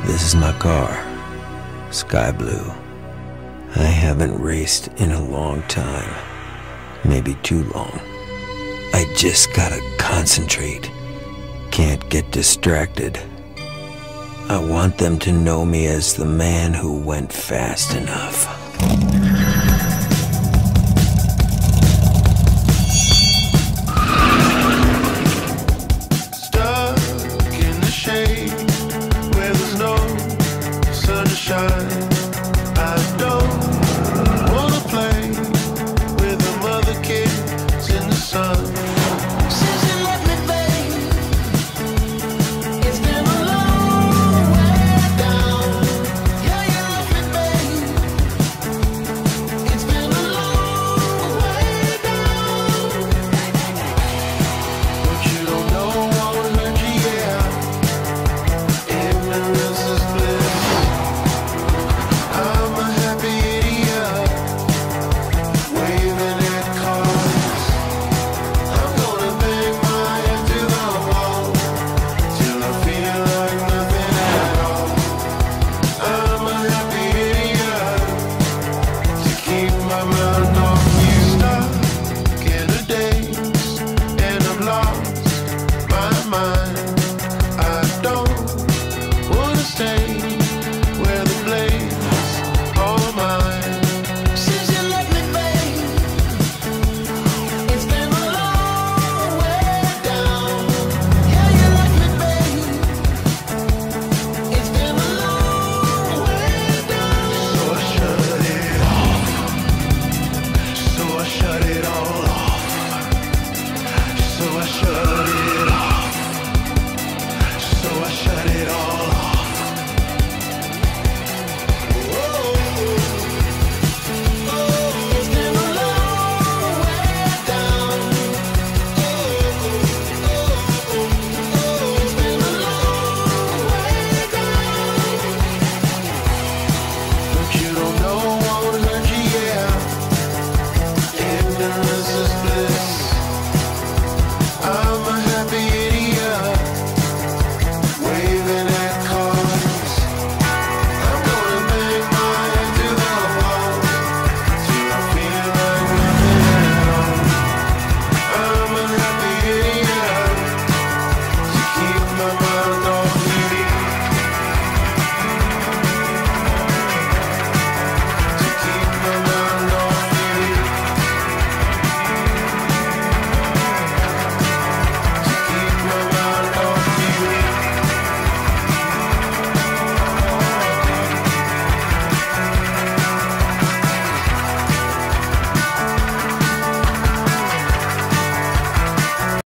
This is my car, sky blue. I haven't raced in a long time, maybe too long. I just gotta concentrate, can't get distracted. I want them to know me as the man who went fast enough.